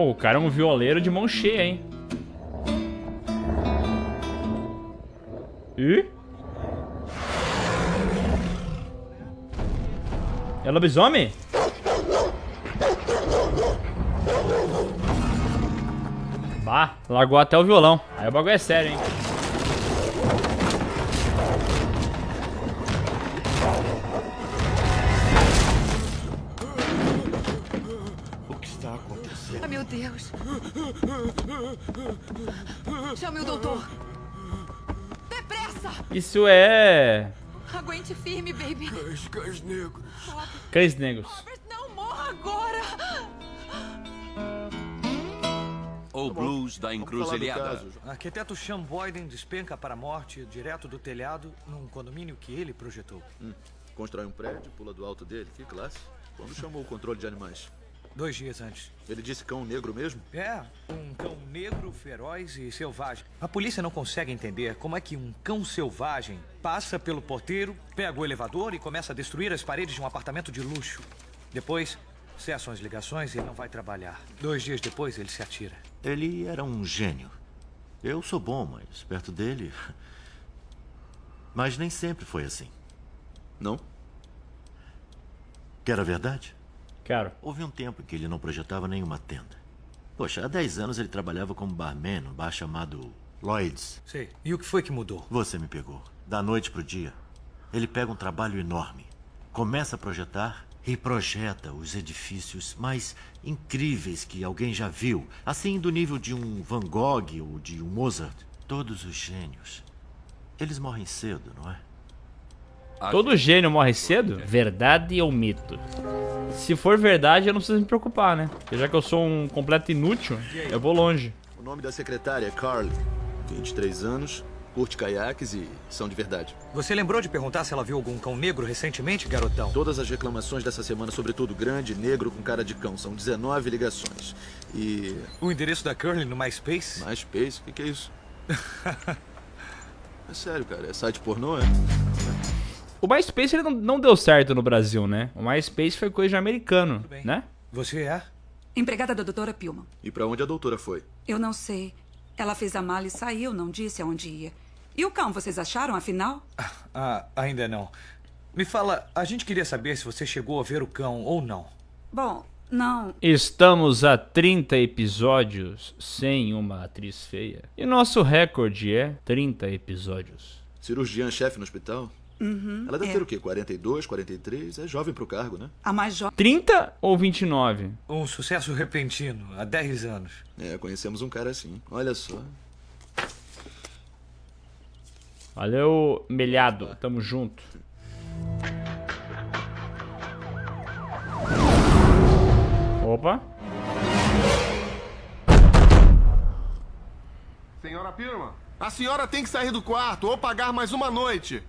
Pô, o cara é um violeiro de mão cheia, hein? Ih? É lobisomem? Bah, largou até o violão. Aí o bagulho é sério, hein? O que está acontecendo? Ah, meu Deus. Chame o doutor. Depressa! Isso é... Aguente firme, baby. Cães negros. Cães negros. Robert, não morra agora. O blues da Vamos encruzilhada. falar do caso. Arquiteto Sean Boyden despenca para a morte direto do telhado num condomínio que ele projetou. Constrói um prédio, pula do alto dele. Que classe. Quando chamou o controle de animais? 2 dias antes. Ele disse cão negro mesmo? É, um cão negro, feroz e selvagem. A polícia não consegue entender como é que um cão selvagem passa pelo porteiro, pega o elevador e começa a destruir as paredes de um apartamento de luxo. Depois, cessam as ligações e ele não vai trabalhar. 2 dias depois, ele se atira. Ele era um gênio. Eu sou bom, mas perto dele... Mas nem sempre foi assim. Não? Quer a verdade? Quero. Houve um tempo em que ele não projetava nenhuma tenda. Poxa, há 10 anos ele trabalhava como barman num bar chamado Lloyd's. Sei. E o que foi que mudou? Você me pegou. Da noite pro dia, ele pega um trabalho enorme, começa a projetar e projeta os edifícios mais incríveis que alguém já viu. Assim, do nível de um Van Gogh ou de um Mozart. Todos os gênios. Eles morrem cedo, não é? Todo gênio morre cedo? Verdade ou mito? Se for verdade, eu não preciso me preocupar, né? Porque já que eu sou um completo inútil, eu vou longe. O nome da secretária é Carly. 23 anos, curte caiaques e são de verdade. Você lembrou de perguntar se ela viu algum cão negro recentemente, garotão? Todas as reclamações dessa semana, sobretudo grande, negro com cara de cão, são 19 ligações. E... O endereço da Curly no MySpace? MySpace? O que é isso? É sério, cara. É site pornô, é? O MySpace ele não deu certo no Brasil, né? O MySpace foi coisa de americano, bem. né? Você é? Empregada da doutora Pillman. E pra onde a doutora foi? Eu não sei. Ela fez a mala e saiu, não disse aonde ia. E o cão, vocês acharam, afinal? Ah, ainda não. Me fala, a gente queria saber se você chegou a ver o cão ou não. Bom, não. Estamos a 30 episódios sem uma atriz feia. E nosso recorde é 30 episódios. Cirurgiã-chefe no hospital? Ela deve ter o quê? 42, 43? É jovem pro cargo, né? A mais jovem. 30 ou 29? Um sucesso repentino, há 10 anos. É, conhecemos um cara assim. Olha só. Valeu, melhado. Tamo junto. Opa. Senhora Pillman, a senhora tem que sair do quarto ou pagar mais uma noite.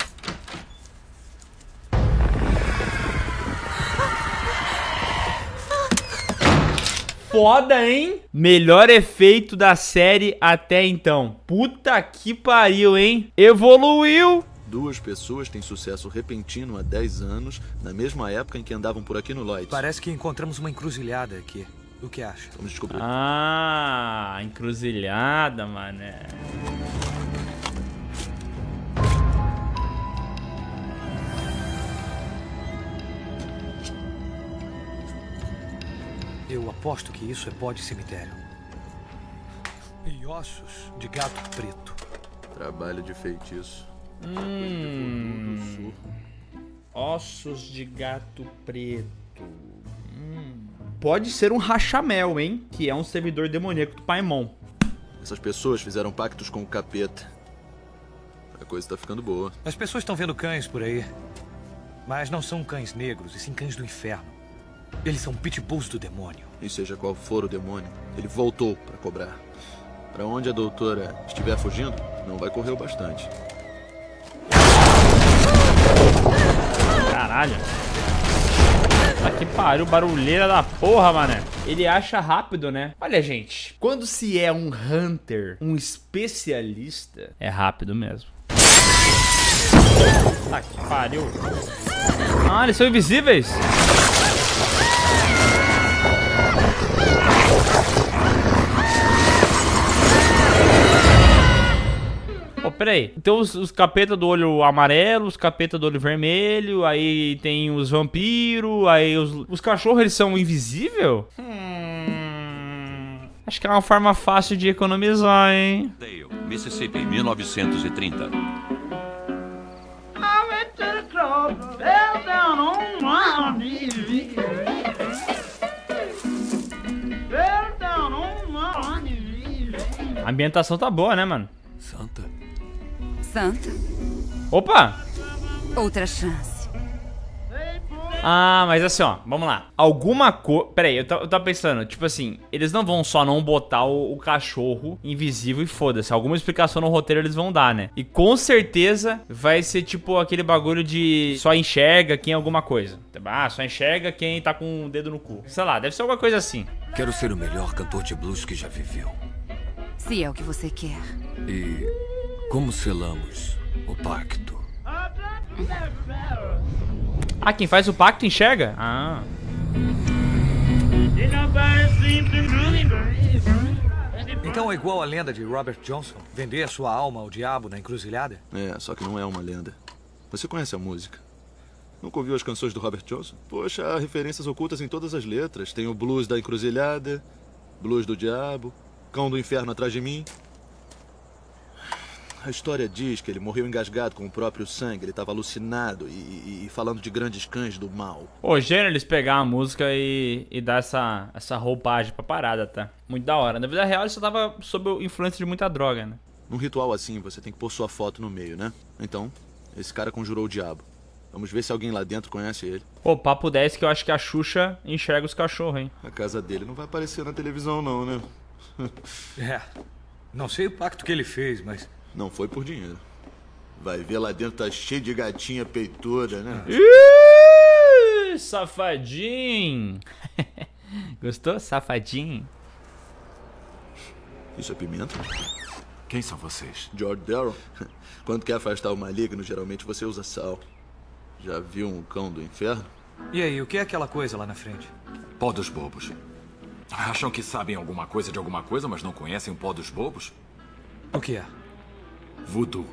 Foda, hein? Melhor efeito da série até então. Puta que pariu, hein? Evoluiu. 2 pessoas têm sucesso repentino há 10 anos, na mesma época em que andavam por aqui no Lloyd's. Parece que encontramos uma encruzilhada aqui. O que acha? Vamos descobrir. Ah, encruzilhada, mané. Eu aposto que isso é pó de cemitério. E ossos de gato preto. Trabalho de feitiço. Coisa de voodoo, Ossos de gato preto. Pode ser um rachamel, hein? Que é um servidor demoníaco do Paimon. Essas pessoas fizeram pactos com o capeta. A coisa tá ficando boa. As pessoas estão vendo cães por aí. Mas não são cães negros, e sim cães do inferno. Eles são pitbulls do demônio. E seja qual for o demônio, ele voltou pra cobrar. Pra onde a doutora estiver fugindo, não vai correr o bastante. Caralho. Tá que pariu, barulheira da porra, mané. Ele acha rápido, né? Olha, gente, quando se é um hunter, um especialista, é rápido mesmo. Tá que pariu. Ah, eles são invisíveis? peraí. Tem os capeta do olho amarelo, os capeta do olho vermelho, aí tem os vampiros, aí os cachorros, eles são invisíveis? Acho que é uma forma fácil de economizar, hein? Dale, Mississippi, 1930. A ambientação tá boa, né, mano? Santa? Santa, Opa! outra chance. Ah, mas assim, ó, vamos lá. Alguma coisa... Peraí, eu tava pensando, tipo assim, eles não vão só não botar o cachorro invisível e foda-se. Alguma explicação no roteiro eles vão dar, né? E com certeza vai ser tipo aquele bagulho de só enxerga quem é alguma coisa. Ah, só enxerga quem tá com o dedo no cu. Sei lá, deve ser alguma coisa assim. Quero ser o melhor cantor de blues que já viveu. Se é o que você quer. E como selamos o pacto? Ah, quem faz o pacto enxerga? Ah. Então é igual a lenda de Robert Johnson, vender a sua alma ao diabo na encruzilhada? É, só que não é uma lenda. Você conhece a música? Nunca ouviu as canções do Robert Johnson? Poxa, há referências ocultas em todas as letras. Tem o blues da encruzilhada, blues do diabo, cão do inferno atrás de mim. A história diz que ele morreu engasgado com o próprio sangue. Ele estava alucinado e falando de grandes cães do mal. Ô, gênio eles pegar a música e dar essa roupagem pra parada, tá? Muito da hora. Na vida real ele só tava sob influência de muita droga, né? Num ritual assim, você tem que pôr sua foto no meio, né? Então, esse cara conjurou o diabo. Vamos ver se alguém lá dentro conhece ele. Pô, papo 10 que eu acho que a Xuxa enxerga os cachorros, hein? A casa dele não vai aparecer na televisão não, né? É. Não sei o pacto que ele fez, mas... Não foi por dinheiro. Vai ver lá dentro, tá cheio de gatinha peitora, né? Ih, safadinho. Gostou? Safadinho. Isso é pimenta? Quem são vocês? George Darrow. Quando quer afastar o maligno, geralmente você usa sal. Já viu um cão do inferno? E aí, o que é aquela coisa lá na frente? Pó dos bobos. Acham que sabem alguma coisa de alguma coisa, mas não conhecem o pó dos bobos? O que é? Voodoo.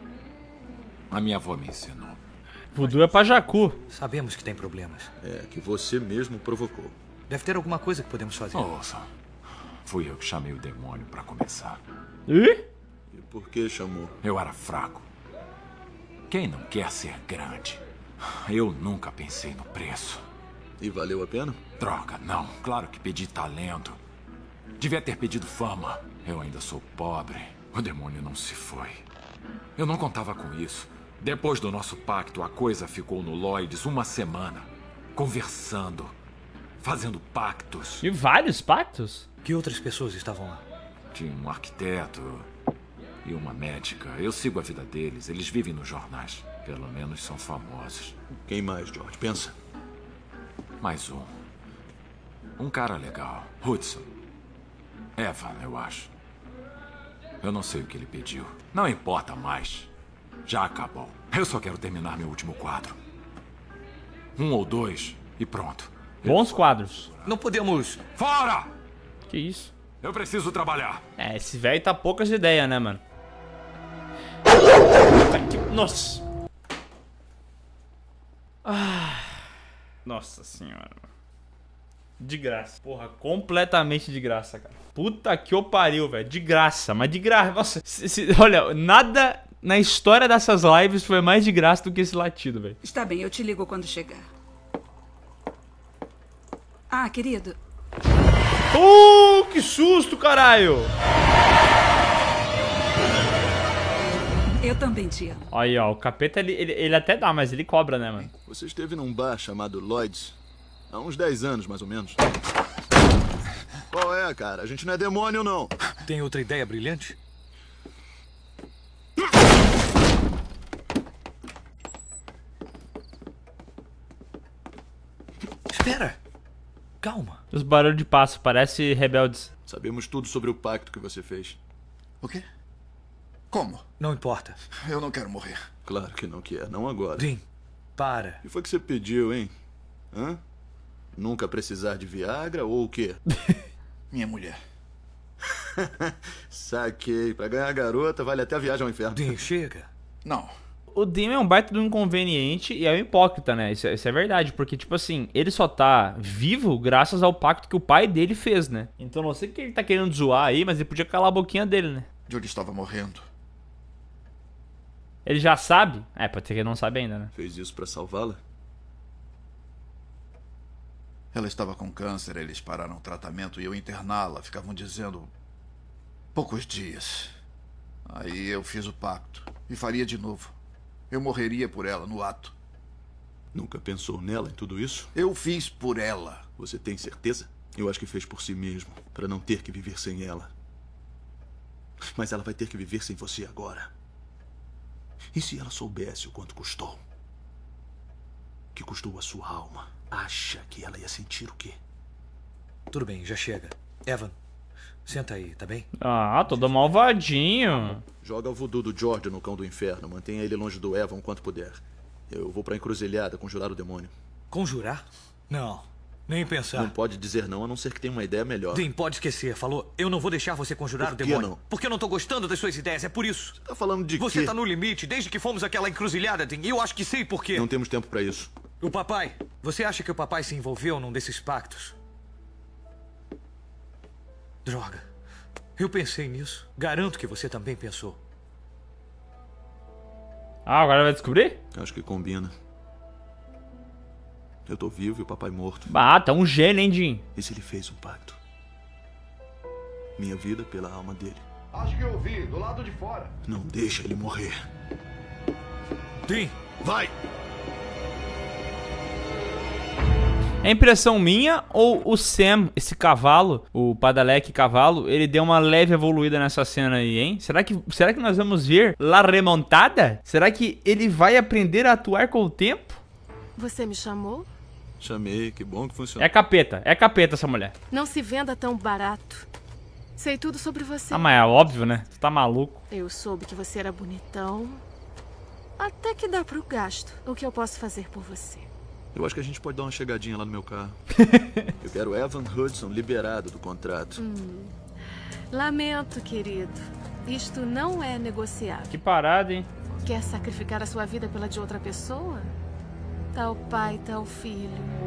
A minha avó me ensinou. Voodoo é pra jacu. Sabemos que tem problemas. É, que você mesmo provocou. Deve ter alguma coisa que podemos fazer. Ouça, fui eu que chamei o demônio pra começar. Ih? E por que chamou? Eu era fraco. Quem não quer ser grande? Eu nunca pensei no preço. E valeu a pena? Droga, não. Claro que pedi talento. Devia ter pedido fama. Eu ainda sou pobre. O demônio não se foi. Eu não contava com isso. Depois do nosso pacto, a coisa ficou no Lloyd's uma semana. Conversando. Fazendo pactos. E vários pactos? Que outras pessoas estavam lá? Tinha um arquiteto e uma médica. Eu sigo a vida deles. Eles vivem nos jornais. Pelo menos são famosos. Quem mais, George? Pensa. Mais um. Um cara legal. Hudson. Evan, eu acho. Eu não sei o que ele pediu. Não importa mais. Já acabou. Eu só quero terminar meu último quadro. 1 ou 2 e pronto. Bons quadros. Não podemos... Fora! Que isso? Eu preciso trabalhar. É, esse velho tá poucas ideias, né, mano? Nossa. Ah. Nossa senhora. De graça. Porra, completamente de graça, cara. Puta que o pariu, velho. De graça, mas de graça. Nossa, olha, nada na história dessas lives foi mais de graça do que esse latido, velho. Está bem, eu te ligo quando chegar. Ah, querido. Que susto, caralho! Eu também te amo. Aí, ó, o capeta, ele até dá, mas ele cobra, né, mano? Você esteve num bar chamado Lloyd's há uns 10 anos, mais ou menos. Qual é, cara? A gente não é demônio, não. Tem outra ideia brilhante? Espera! Calma. Os barulhos de passo, parece rebeldes. Sabemos tudo sobre o pacto que você fez. O quê? Como? Não importa. Eu não quero morrer. Claro que não quer, não agora. Dean, para. O que foi que você pediu, hein? Hã? Nunca precisar de Viagra ou o quê? Minha mulher. Saquei. Pra ganhar a garota, vale até a viagem ao inferno. Dean, chega. Não. O Dean é um baita do inconveniente e é um hipócrita, né? Isso é verdade, porque, tipo assim, ele só tá vivo graças ao pacto que o pai dele fez, né? Então não sei o que ele tá querendo zoar aí, mas ele podia calar a boquinha dele, né? Judy estava morrendo. Ele já sabe? É, pode ser que ele não sabe ainda, né? Fez isso pra salvá-la? Ela estava com câncer, eles pararam o tratamento e eu interná-la. Ficavam dizendo... poucos dias. Aí eu fiz o pacto. E faria de novo. Eu morreria por ela no ato. Nunca pensou nela em tudo isso? Eu fiz por ela. Você tem certeza? Eu acho que fez por si mesmo, pra não ter que viver sem ela. Mas ela vai ter que viver sem você agora. E se ela soubesse o quanto custou? Que custou a sua alma? Acha que ela ia sentir o quê? Tudo bem, já chega. Evan, senta aí, tá bem? Ah, todo malvadinho. Joga o voodoo do George no cão do inferno. Mantenha ele longe do Evan o quanto puder. Eu vou pra encruzilhada conjurar o demônio. Conjurar? Não, nem pensar. Não pode dizer não, a não ser que tenha uma ideia melhor. Dean, pode esquecer. Falou, eu não vou deixar você conjurar o Por que demônio. não? Porque eu não tô gostando das suas ideias, é por isso. Você tá falando de Você quê? tá no limite desde que fomos àquela encruzilhada, Dean. E eu acho que sei por quê. Não temos tempo pra isso. O papai. Você acha que o papai se envolveu num desses pactos? Droga. Eu pensei nisso. Garanto que você também pensou. Ah, agora vai descobrir? Acho que combina. Eu tô vivo e o papai morto. Ah, tá um gênio, hein, Dean? E se ele fez um pacto? Minha vida pela alma dele. Acho que eu vi, do lado de fora. Não deixa ele morrer. Dean! Vai! É impressão minha ou o Sam, esse cavalo, o Padalecki cavalo, ele deu uma leve evoluída nessa cena aí, hein? Será que nós vamos ver La Remontada? Será que ele vai aprender a atuar com o tempo? Você me chamou? Chamei, que bom que funcionou. É capeta essa mulher. Não se venda tão barato. Sei tudo sobre você. Ah, mas é óbvio, né? Você tá maluco. Eu soube que você era bonitão. Até que dá pro gasto. O que eu posso fazer por você? Eu acho que a gente pode dar uma chegadinha lá no meu carro. Eu quero Evan Hudson liberado do contrato. Lamento, querido. Isto não é negociável. Que parada, hein? Quer sacrificar a sua vida pela de outra pessoa? Tal pai, tal filho.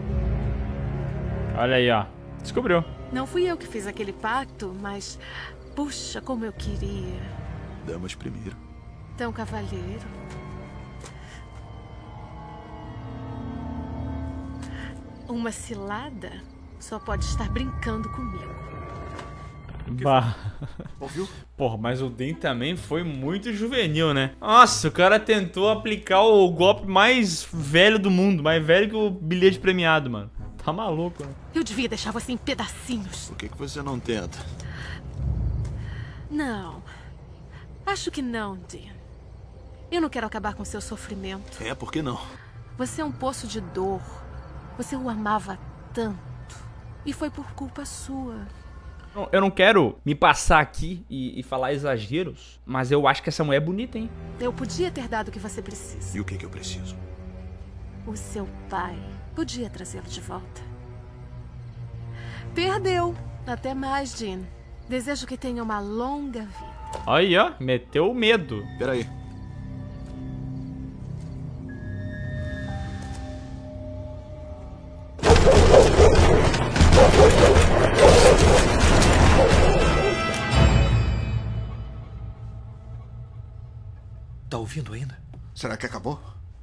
Olha aí, ó. Descobriu. Não fui eu que fiz aquele pacto, mas... puxa, como eu queria. Damas primeiro. Tão cavalheiro. Uma cilada só pode estar brincando comigo. Bah. Ouviu? Porra, mas o Dean também foi muito juvenil, né? Nossa, o cara tentou aplicar o golpe mais velho do mundo. Mais velho que o bilhete premiado, mano. Tá maluco, né? Eu devia deixar você em pedacinhos. Por que você não tenta? Não. Acho que não, Dean. Eu não quero acabar com seu sofrimento. É, por que não? Você é um poço de dor. Você o amava tanto. E foi por culpa sua. Eu não quero me passar aqui e falar exageros, mas eu acho que essa mulher é bonita, hein? Eu podia ter dado o que você precisa. E o que eu preciso? O seu pai podia trazê-lo de volta. Perdeu. Até mais, Dean. Desejo que tenha uma longa vida. Aí, ó. Meteu o medo. Peraí. Tá ouvindo ainda? Será que acabou?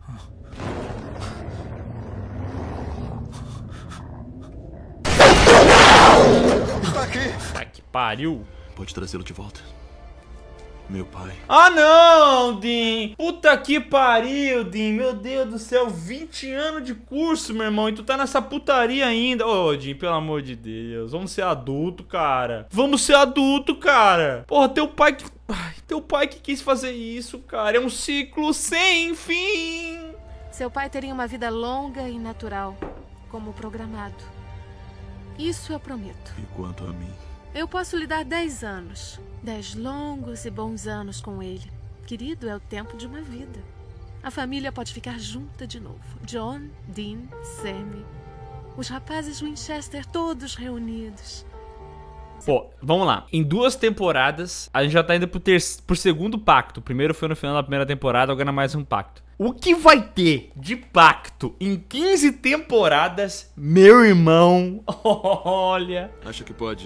Está aqui! Tá que pariu. Pode trazê-lo de volta. Meu pai. Ah, não, Dean. Puta que pariu, Dean. Meu Deus do céu. 20 anos de curso, meu irmão. E tu tá nessa putaria ainda. Ô, Dean, pelo amor de Deus. Vamos ser adulto, cara. Vamos ser adulto, cara. Porra, teu pai que... Ai, teu pai que quis fazer isso, cara. É um ciclo sem fim. Seu pai teria uma vida longa e natural, como programado. Isso eu prometo. E quanto a mim? Eu posso lhe dar 10 anos. 10 longos e bons anos com ele. Querido, é o tempo de uma vida. A família pode ficar junta de novo. John, Dean, Sammy. Os rapazes Winchester todos reunidos. Pô, vamos lá. Em 2 temporadas, a gente já tá indo pro segundo pacto. O primeiro foi no final da primeira temporada, agora mais um pacto. O que vai ter de pacto em 15 temporadas, meu irmão? Olha. Acha que pode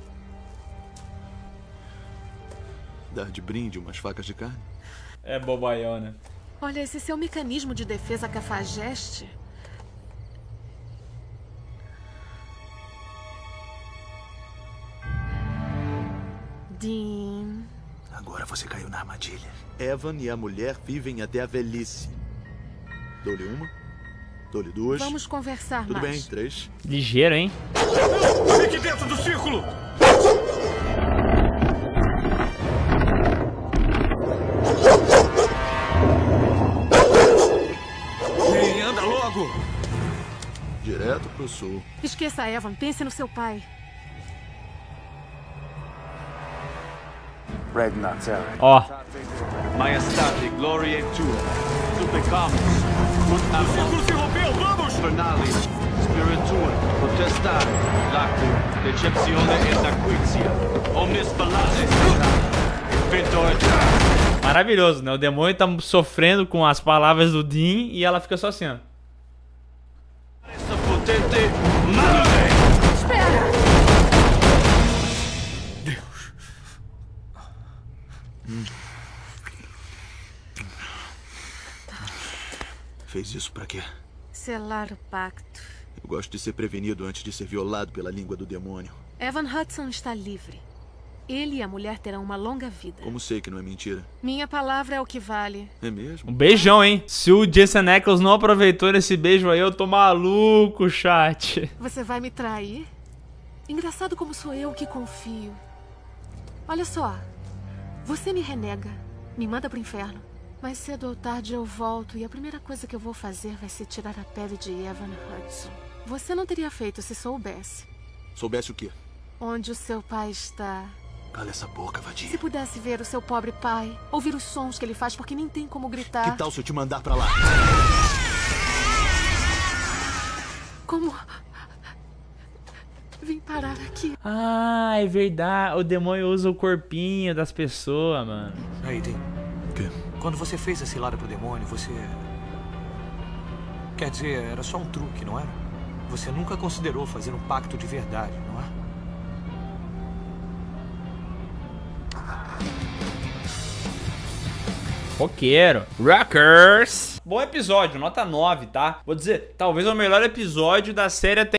dar de brinde umas facas de carne? É bobaiona. Olha, esse seu mecanismo de defesa cafajeste... Dean... Agora você caiu na armadilha. Evan e a mulher vivem até a velhice. Dou-lhe uma, dou-lhe 2. Vamos conversar Tudo mais. bem, 3. Ligeiro, hein? Fique dentro do círculo! Ei, anda logo! Direto pro sul. Esqueça, Evan. Pense no seu pai. Ó. Majestate, gloria tua. Suplicamos. O círculo se rompeu, vamos! Finale, spiritua, potestare, lacto, decepzione et acquitia. Omnis fallaces, inventor. Maravilhoso, né? O demônio tá sofrendo com as palavras do Dean e ela fica só assim, ó. Potente, male. Espera! Fez isso pra quê? Selar o pacto. Eu gosto de ser prevenido antes de ser violado pela língua do demônio. Evan Hudson está livre. Ele e a mulher terão uma longa vida. Como sei que não é mentira? Minha palavra é o que vale. É mesmo? Um beijão, hein? Se o Jensen Ackles não aproveitou esse beijo aí, eu tô maluco, chat. Você vai me trair? Engraçado como sou eu que confio. Olha só. Você me renega. Me manda pro inferno. Mais cedo ou tarde eu volto e a primeira coisa que eu vou fazer vai ser tirar a pele de Evan Hudson. Você não teria feito se soubesse. Soubesse o quê? Onde o seu pai está. Cala essa boca, vadia. Se pudesse ver o seu pobre pai, ouvir os sons que ele faz porque nem tem como gritar. Que tal se eu te mandar pra lá? Como... Vim parar aqui. Ah, é verdade. O demônio usa o corpinho das pessoas, mano. Aí, Dean. O quê? Quando você fez a cilada pro demônio, você... Quer dizer, era só um truque, não era? Você nunca considerou fazer um pacto de verdade, não é? Roqueiro. Rockers. Bom episódio, nota 9, tá? Vou dizer, talvez o melhor episódio da série até